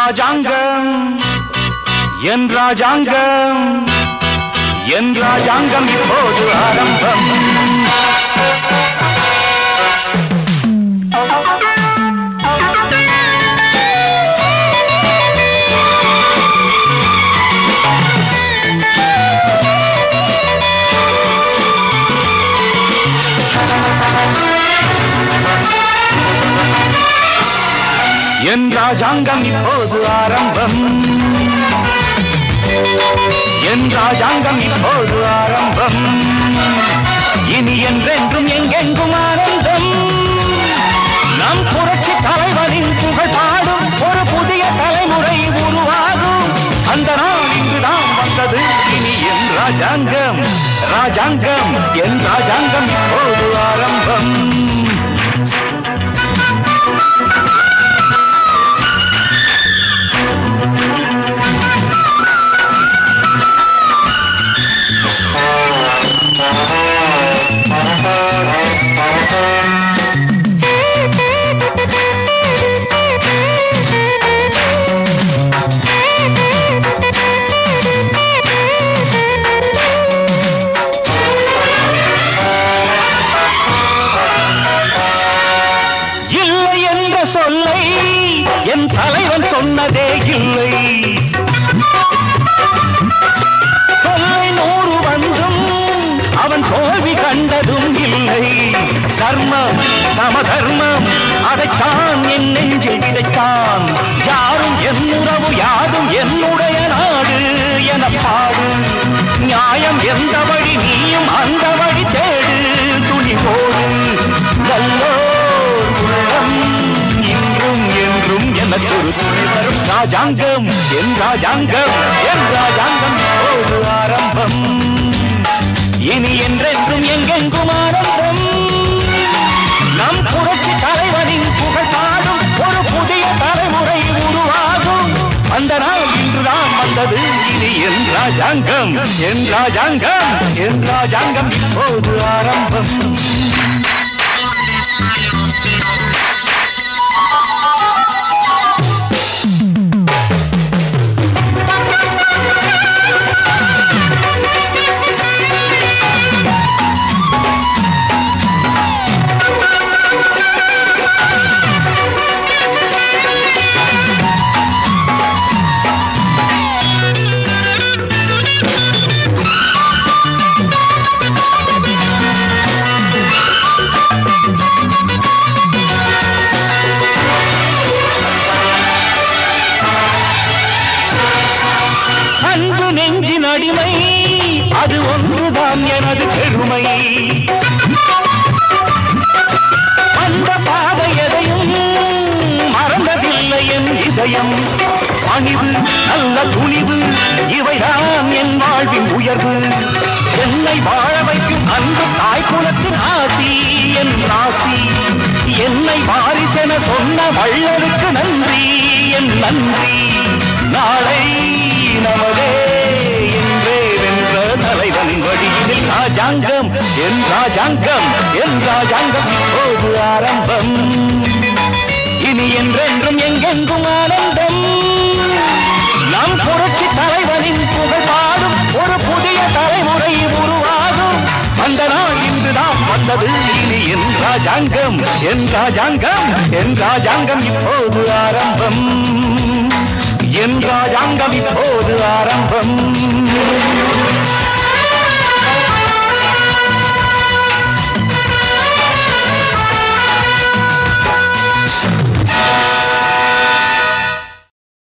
ராஜாங்கம் என் ராஜாங்கம் என் ராஜாங்கம் இப்போது ஆரம்பம். என் ராஜாங்கம் இப்போது ஆரம்பம். என் ராஜாங்கம் இப்போது ஆரம்பம். இனி என்றென்றும் எங்கெங்கும் ஆனந்தம். நம் புரட்சி தலைவனின் புகழ் பாடும் ஒரு புதிய தலைமுறை உருவாகும். அந்த நாள் இங்குதான் வந்தது. இனி என் ராஜாங்கம் ராஜாங்கம் என் ராஜாங்கம் இப்போது ஆரம்பம். சொல்லை என் தலைவன் சொன்னதே இல்லை. தொல்லை 100 வந்தும் அவன் தோல்வி கண்டதும் இல்லை. தர்மம் சமதர்மம் அதைத்தான் என் நெஞ்சில் விதைத்தான். யாரும் என் உறவு யாரும் என்னுடைய நாடு என பாடு. நியாயம் எந்த வழி நீயும் அந்த வழி தேடு. துணிவோடு நல்லோர் உள்ளம் என்றும் எனக்கு ஒரு துணை வரும். ராஜாங்கம் என் ராஜாங்கம் என் ராஜாங்கம் இப்போது ஆரம்பம். இனி என்றென்றும் எங்கெங்கும் ஆரம்பம். நம் புரட்சி தலைவனின் புகழ் பாடும் ஒரு புதிய தலைமுறை உருவாகும். அந்த நாள் இன்றுதான் வந்தது. இனி என் ராஜாங்கம் என் ராஜாங்கம் என் ராஜாங்கம் இப்போது ஆரம்பம். அன்பு நெஞ்சின் அடிமை அது ஒன்றுதான் எனது பெருமை. அந்த பாதை எதையும் மறந்ததில்லை என் இதயம். பணிவு நல்ல துணிவு இவைதான் என் வாழ்வின் உயர்வு. என்னை வாழ வைக்கும் அன்பு தாய் குலத்தின் ஆசி என் ராசி. என்னை வாரிசென சொன்ன வள்ளலுக்கு நன்றி என் நன்றி. நாளை நமதே என்றே வென்ற தலைவனின் வழியில் ராஜாங்கம் என் ராஜாங்கம் என் ராஜாங்கம் இப்போது ஆரம்பம். இனி என்றென்றும் எங்கெங்கும் ஆனந்தம். நம் புரட்சி தலைவனின் புகழ் பாடும் ஒரு புதிய தலைமுறை உருவாகும். அந்த நாள் இன்றுதான் வந்தது. இனி என் ராஜாங்கம் என் ராஜாங்கம் என் ராஜாங்கம் இப்போது ஆரம்பம். என் ராஜாங்கம் இப்போது ஆரம்பம்.